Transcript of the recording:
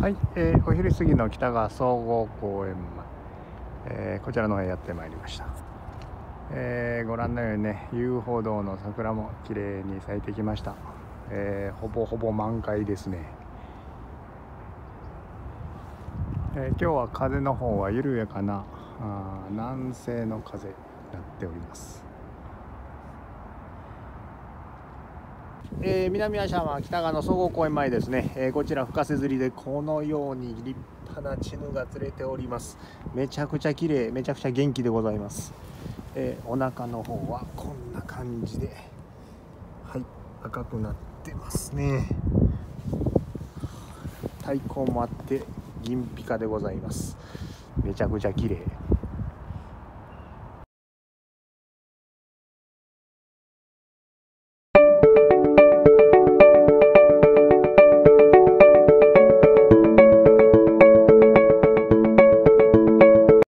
はい、お昼過ぎの北川総合公園前、こちらの方へやってまいりました。ご覧のようにね、遊歩道の桜も綺麗に咲いてきました。ほぼほぼ満開ですね。今日は風の方は緩やかな南西の風になっております。南芦浜北川の総合公園前ですね。こちら深瀬釣りでこのように立派なチヌが釣れております。めちゃくちゃ綺麗、めちゃくちゃ元気でございます。お腹の方はこんな感じで、はい、赤くなってますね。体高もあって銀ピカでございます。めちゃくちゃ綺麗。